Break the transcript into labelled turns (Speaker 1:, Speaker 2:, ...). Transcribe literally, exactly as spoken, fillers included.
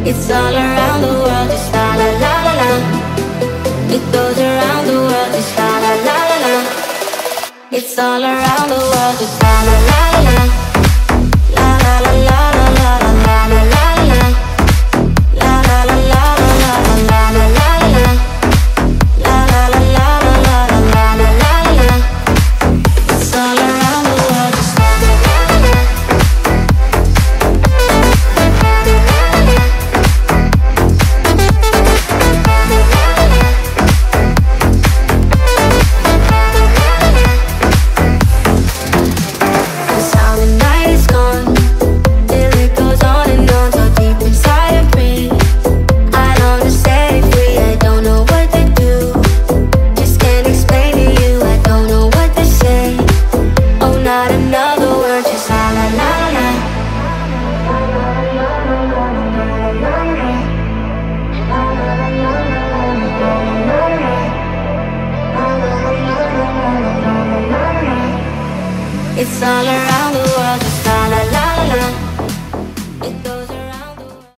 Speaker 1: It's all around the world, just la la la la la. It goes around the world, just la la la la la. It's all around the world, just la la la la la. La la la la la la la la la la. La la la la la la la la la la. La la la la la la la la la la. It's all around the world, just la la la la la. It's all around the